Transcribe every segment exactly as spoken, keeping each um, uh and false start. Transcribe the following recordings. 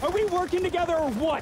Are we working together or what?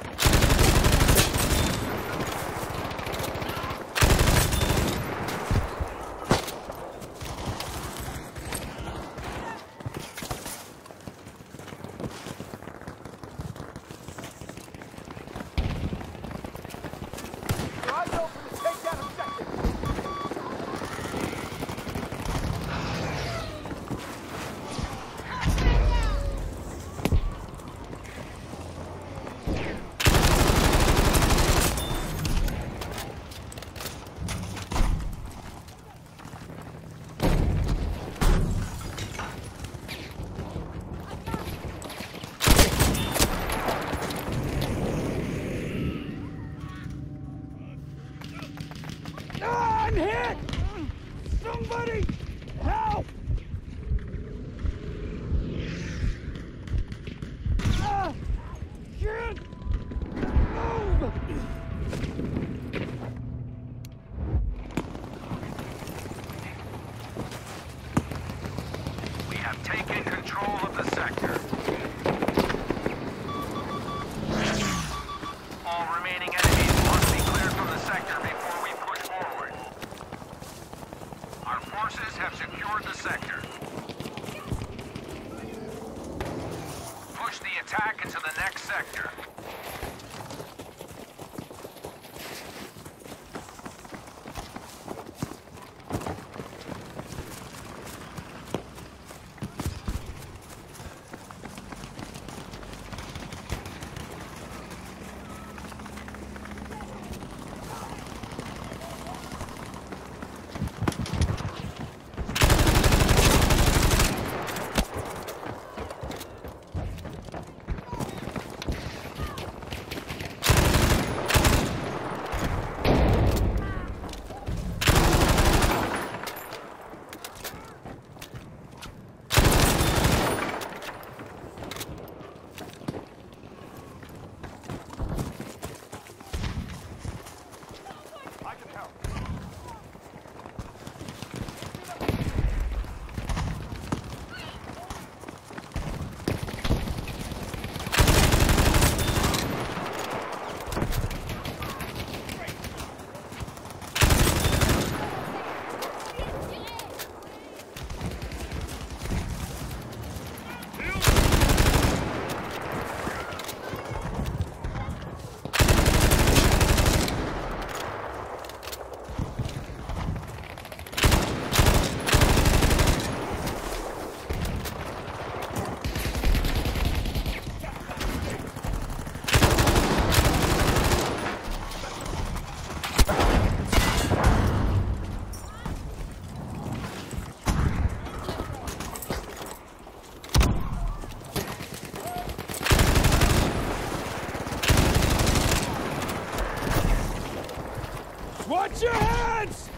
I'm hit! Somebody help! Ah! Can't move! We have taken control of the sector. All remaining enemies must be cleared from the sector before we push forward. Our forces have secured the sector. Push the attack into the next sector. Watch your heads!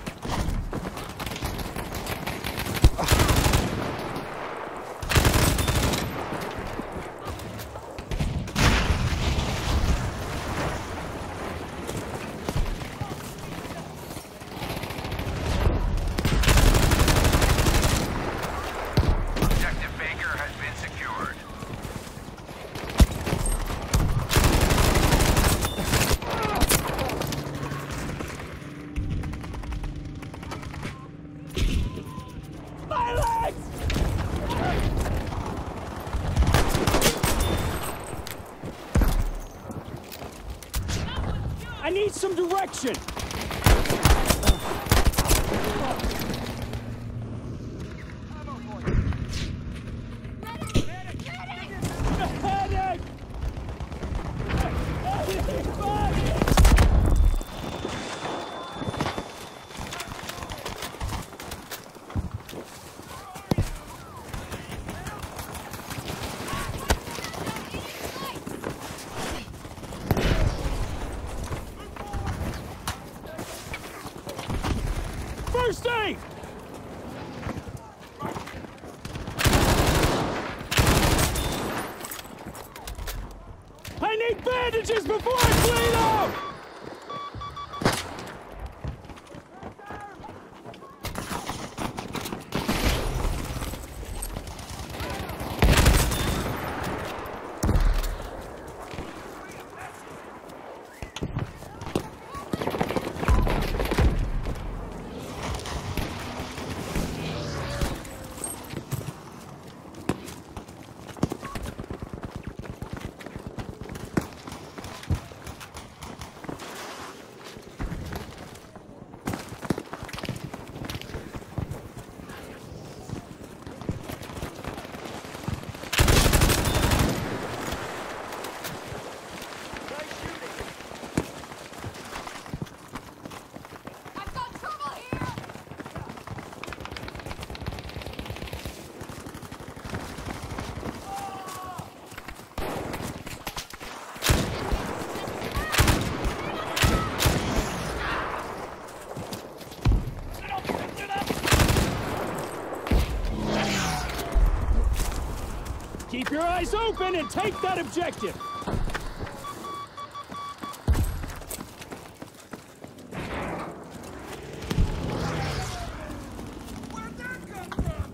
Objective Baker has been secured. My legs! I need some direction! Medic! Anybody! First aid! I need bandages before I bleed out! open and take that objective! Where'd that come from?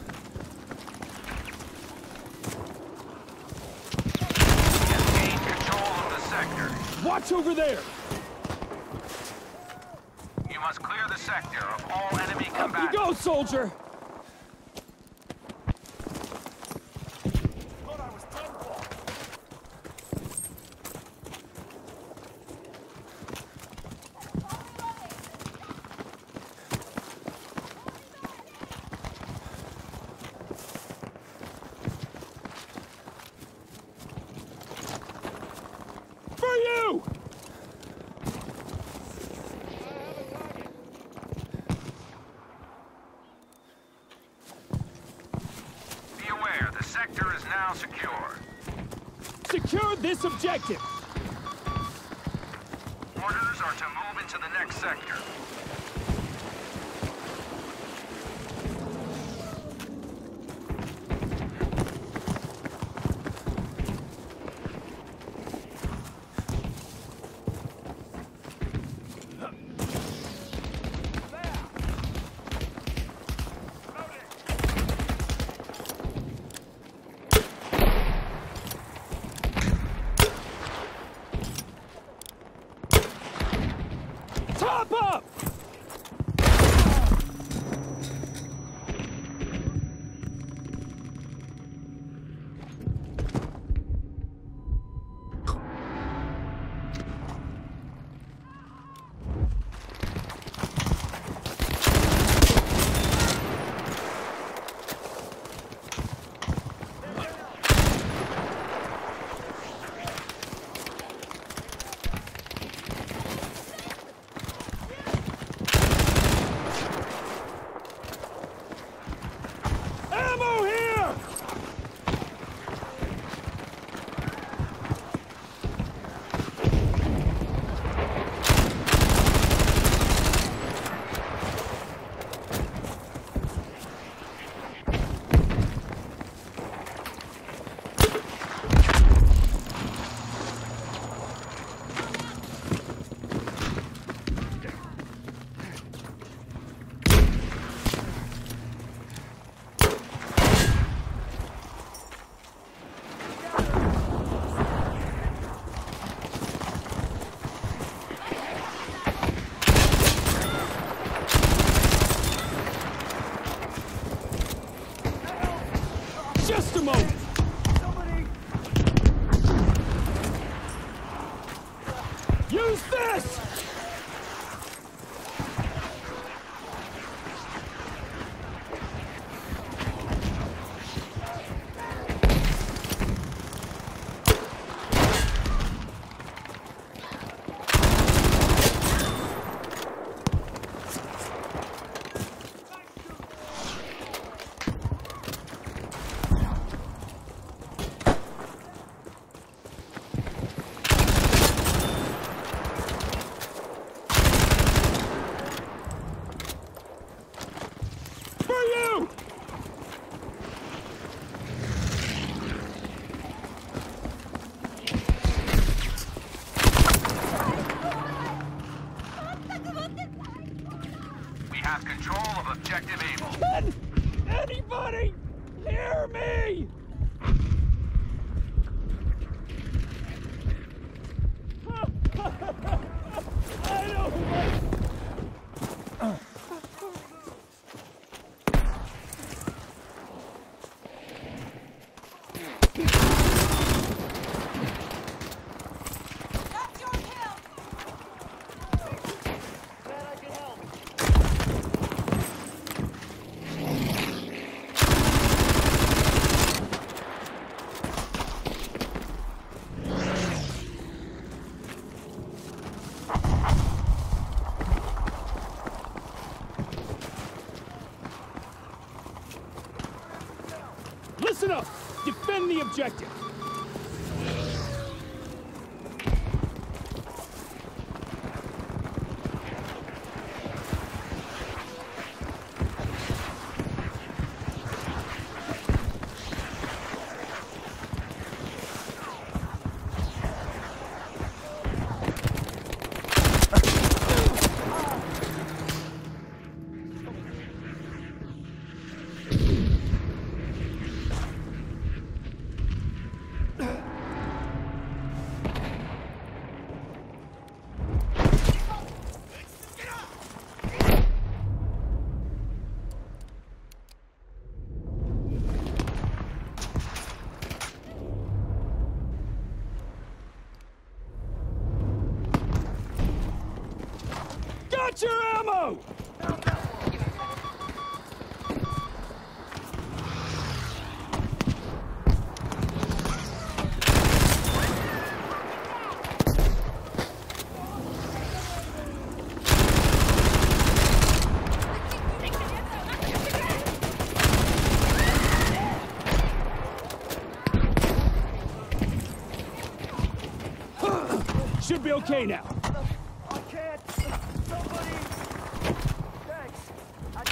Gain control of the sector. Watch over there! You must clear the sector of all enemy Up you combatants. go, soldier! Thought I was done for. For you! Be aware, the sector is now secure. Secure this objective! Orders are to move into the next sector. Top up! Ammo here! Just a moment! Somebody! Use this! For you! We have control of objective Able. Can anybody hear me? I don't like... That's your kill! Glad I could help. Listen up! Defend the objective! Watch your ammo! Should be okay now. I can't. Somebody. Thanks. I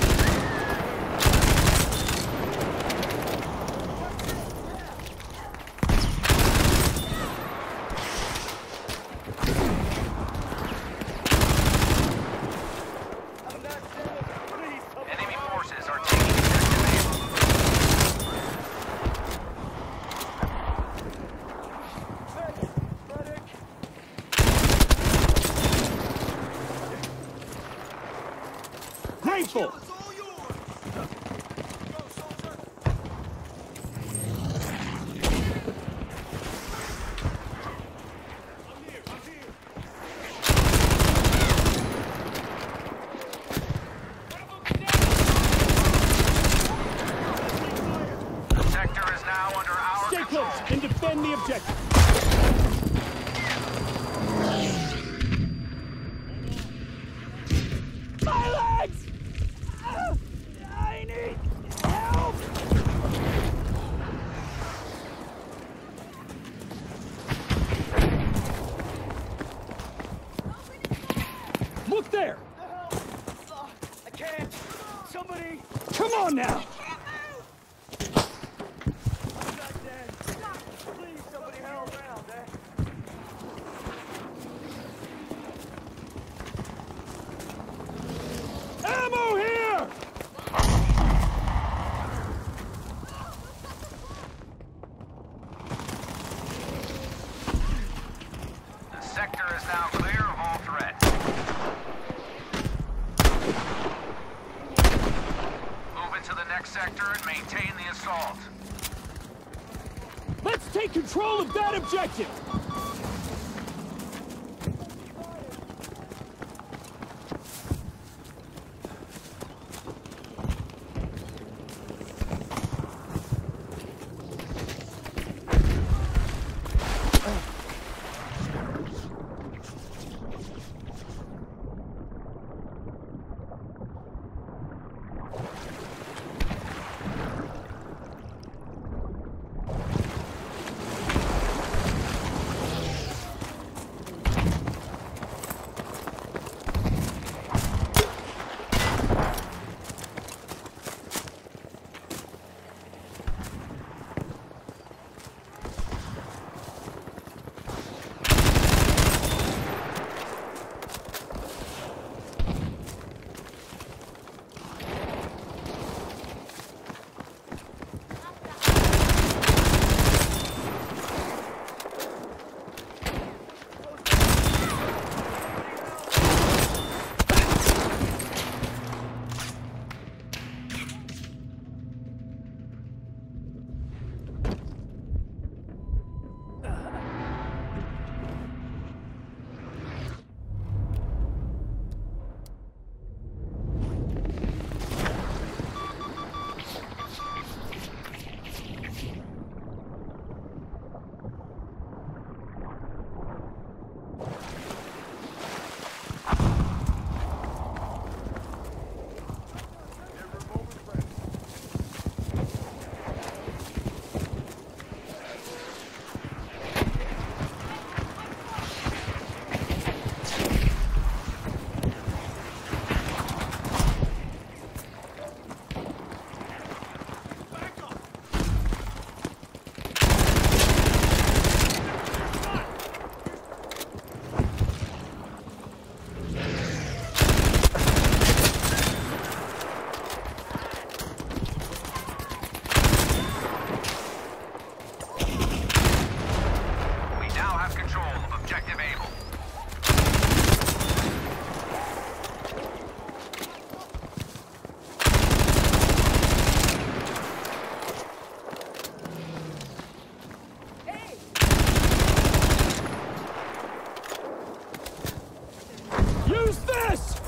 I'm not dead. Please, somebody. Enemy forces are taking objective Medic. Grateful! It's all yours. Go, soldier. I'm here. I'm here. Ammo. The sector is now under our Stay control. close and defend the objective. My legs! Ah, I need help! Look there! I can't. Somebody. Come on now! I'm not dead. Please, somebody help around, eh? Ammo here! The sector is now clear of all threats. Move into the next sector and maintain the assault. Let's take control of that objective! Use this!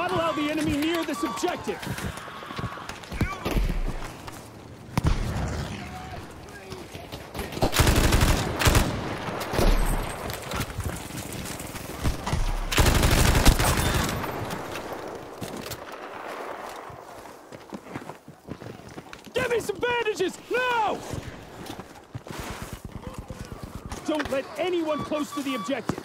not allow the enemy near this objective. Give me some bandages, now! Don't let anyone close to the objective.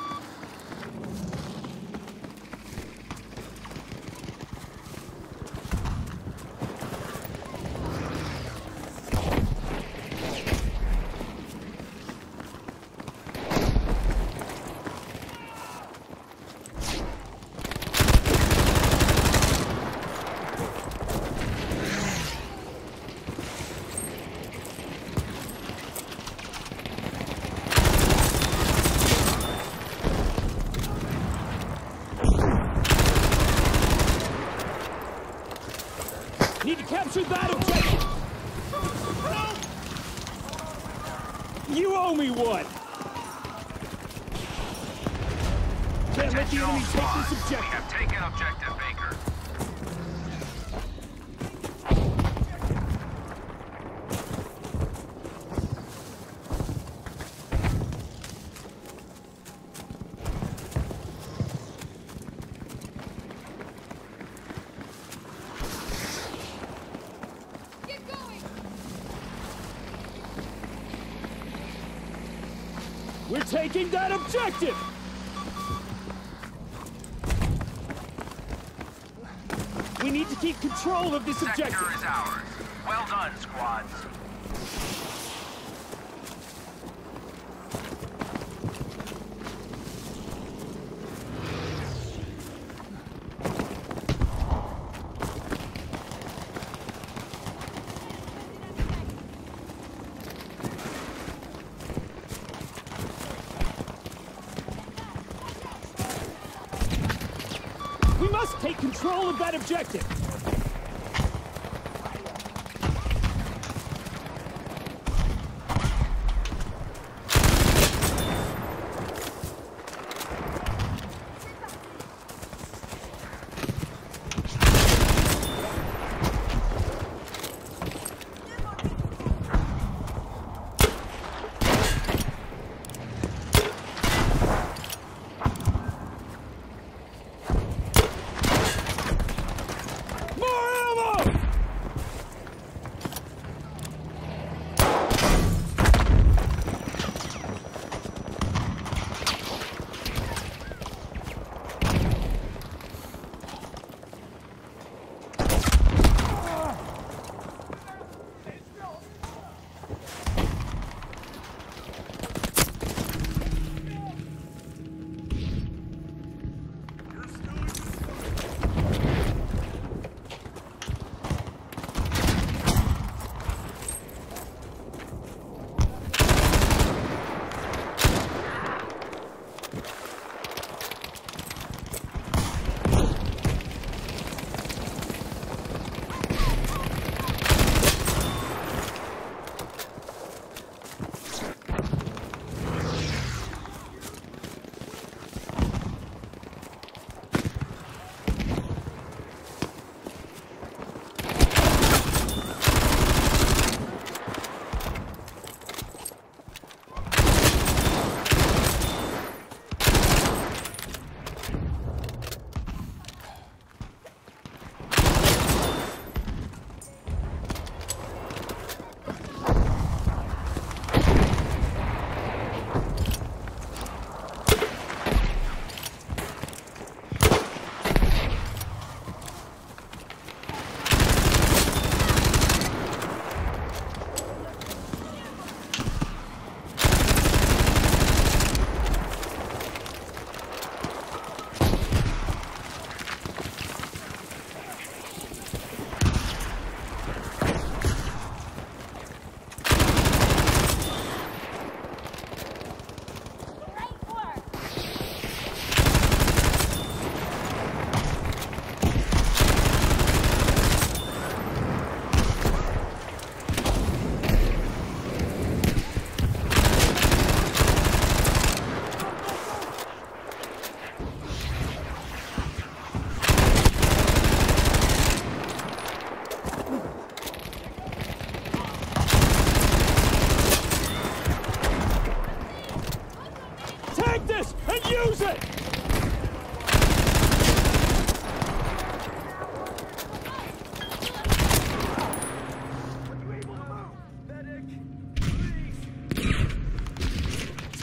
Need to capture that objective! You owe me one! Can't let the enemy take this We objective! have taken objective Baker. We're taking that objective! We need to keep control of this objective! Sector is ours. Well done, squads. We must take control of that objective!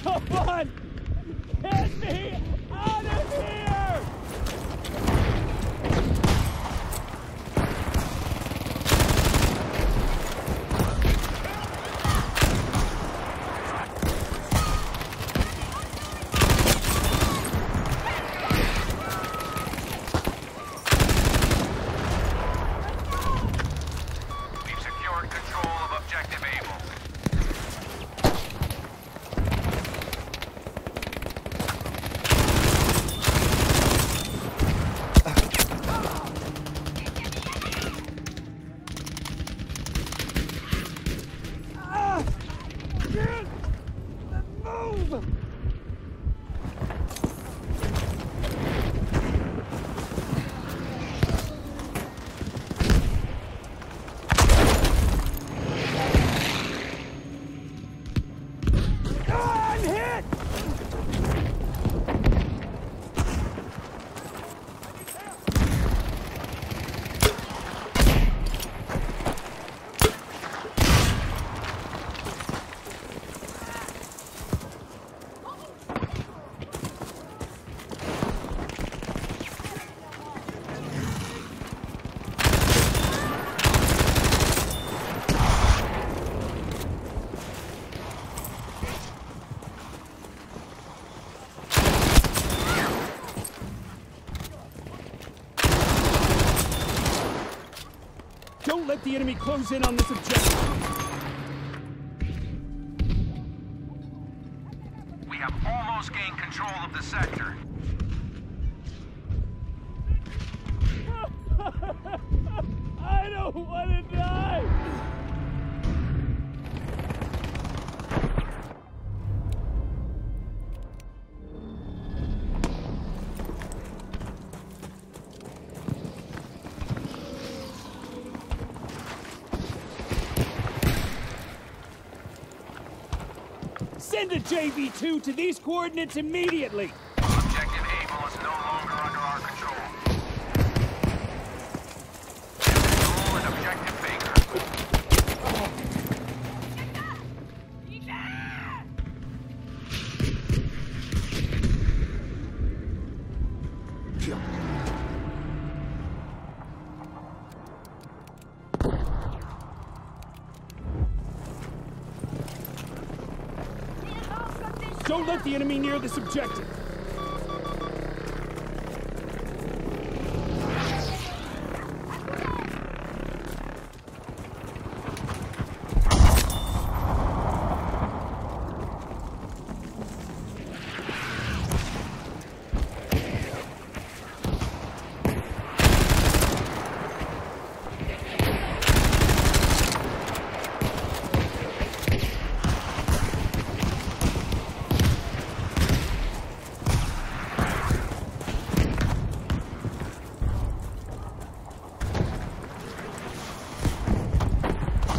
Someone! Get me out of here! We've secured control of objective Able. Ah! Get move! Ah, I'm hit! Don't let the enemy close in on this objective. We have almost gained control of the sector. I don't want to die! Send a J V two to these coordinates immediately! Objective Able is no longer under our control. Control and objective Baker. Don't let the enemy near this objective!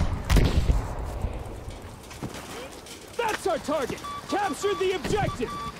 That's our target! Capture the objective!